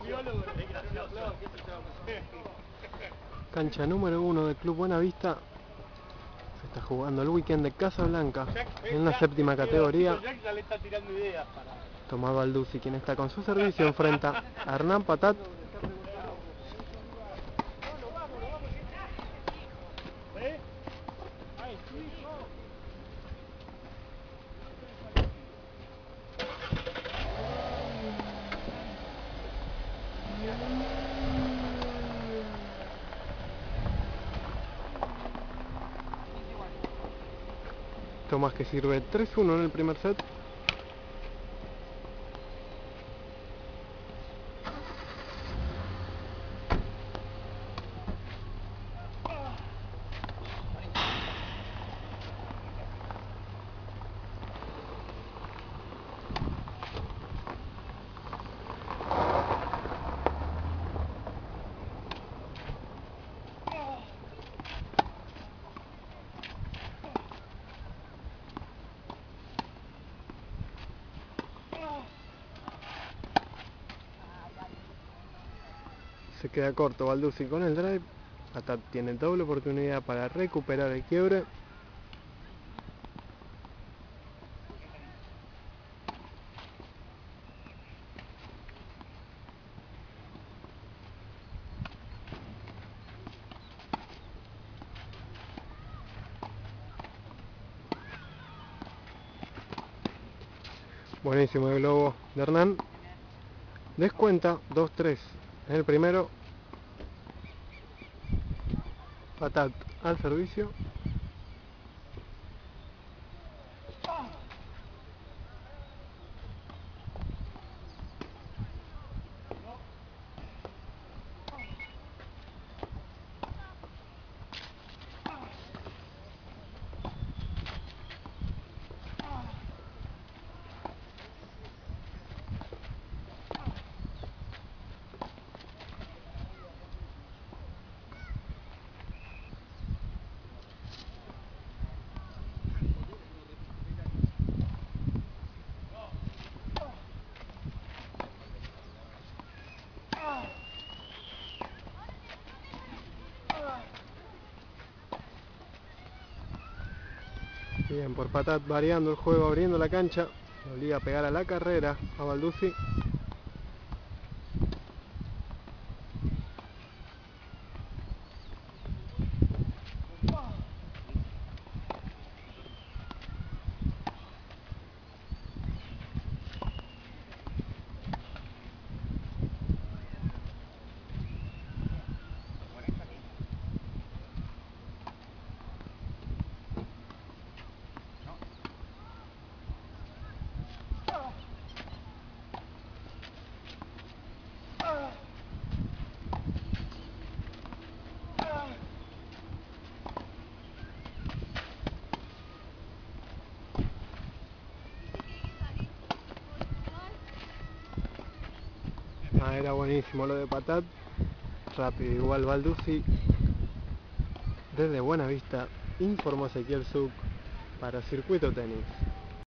Cancha número 1 del Club Buenavista. Se está jugando el weekend de Casablanca en la séptima categoría. Tomás Balduzzi, quien está con su servicio, enfrenta a Hernán Patat. Tomás, que sirve 3-1 en el primer set. Se queda corto Balduzzi con el drive. Patat tiene doble oportunidad para recuperar el quiebre. Buenísimo el globo de Hernán. Descuenta 2-3 en el primero. Patat al servicio. Bien por Patat, variando el juego, abriendo la cancha. Le obliga a pegar a la carrera a Balduzzi. Era buenísimo lo de Patat. Rápido igual Balduzzi. Desde Buenavista informó Ezequiel Zuc para Circuito Tenis.